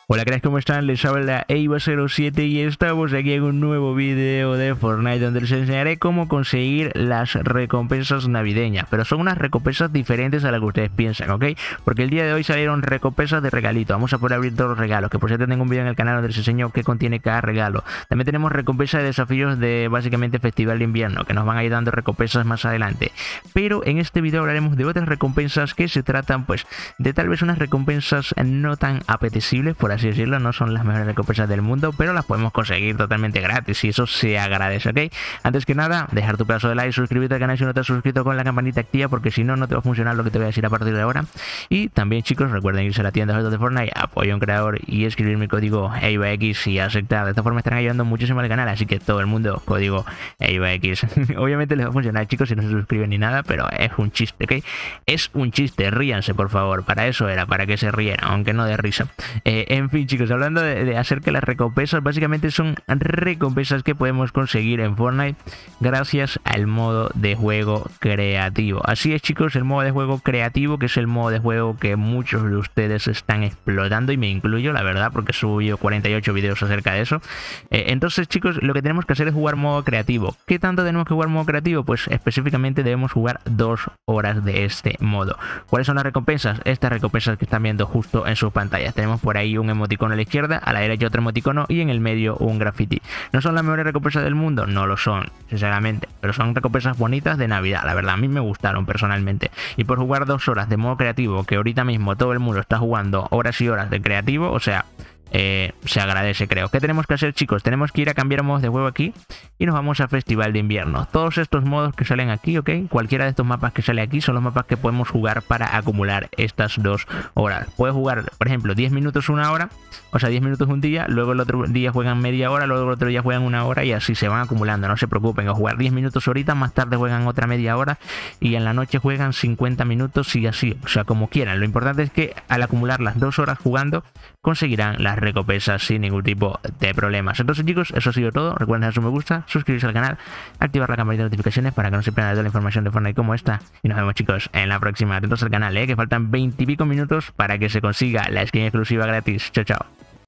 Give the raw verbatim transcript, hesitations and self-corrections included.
Hola, ¿crees cómo están? Les habla Eiva cero siete y estamos aquí en un nuevo video de Fortnite donde les enseñaré cómo conseguir las recompensas navideñas. Pero son unas recompensas diferentes a las que ustedes piensan, ¿ok? Porque el día de hoy salieron recompensas de regalito. Vamos a poder abrir todos los regalos, que por cierto tengo un video en el canal donde les enseño qué contiene cada regalo. También tenemos recompensas de desafíos de básicamente Festival de Invierno, que nos van a ir dando recompensas más adelante. Pero en este video hablaremos de otras recompensas que se tratan pues de tal vez unas recompensas no tan apetecibles, por así decirlo. No son las mejores recompensas del mundo, pero las podemos conseguir totalmente gratis y eso se agradece, ¿ok? Antes que nada, dejar tu pedazo de like, suscribirte al canal si no te has suscrito con la campanita activa, porque si no, no te va a funcionar lo que te voy a decir a partir de ahora. Y también, chicos, recuerden irse a la tienda de Fortnite, apoyar a un creador y escribir mi código EIVAX y aceptar. De esta forma estarán ayudando muchísimo al canal, así que todo el mundo, código EIVAX. Obviamente les va a funcionar, chicos, si no se suscriben ni nada, pero es un chiste, ¿ok? Es un chiste, ríanse, por favor. Para eso era, para que se rieran, aunque no de risa. Eh, en fin, chicos, hablando de, de acerca de las recompensas, básicamente son recompensas que podemos conseguir en Fortnite gracias al modo de juego creativo. Así es, chicos, el modo de juego creativo, que es el modo de juego que muchos de ustedes están explotando, y me incluyo, la verdad, porque subí cuarenta y ocho videos acerca de eso. Eh, entonces, chicos, lo que tenemos que hacer es jugar modo creativo. ¿Qué tanto tenemos que jugar modo creativo? Pues específicamente debemos jugar dos horas de este modo. ¿Cuáles son las recompensas? Estas recompensas que están viendo justo en sus pantallas. Tenemos por ahí un emoticono a la izquierda, a la derecha otro emoticono y en el medio un graffiti. ¿No son las mejores recompensas del mundo? No lo son, sinceramente, pero son recompensas bonitas de Navidad. La verdad, a mí me gustaron personalmente. Y por jugar dos horas de modo creativo, que ahorita mismo todo el mundo está jugando horas y horas de creativo, o sea... Eh, se agradece, creo. ¿Qué tenemos que hacer, chicos? Tenemos que ir a cambiar modos de juego aquí y nos vamos a Festival de Invierno. Todos estos modos que salen aquí, ¿ok? Cualquiera de estos mapas que sale aquí son los mapas que podemos jugar para acumular estas dos horas. Puedes jugar, por ejemplo, diez minutos una hora, o sea, diez minutos un día, luego el otro día juegan media hora, luego el otro día juegan una hora y así se van acumulando. No se preocupen, o jugar diez minutos ahorita, más tarde juegan otra media hora y en la noche juegan cincuenta minutos y así, o sea, como quieran. Lo importante es que al acumular las dos horas jugando conseguirán las recompensas sin ningún tipo de problemas. Entonces, chicos, eso ha sido todo. Recuerden dejar su me gusta, suscribirse al canal, activar la campanita de notificaciones para que no se pierdan toda la información de Fortnite como esta. Y nos vemos, chicos, en la próxima. Atentos al canal, ¿eh? Que faltan veinte y pico minutos para que se consiga la skin exclusiva gratis. Chao, chao.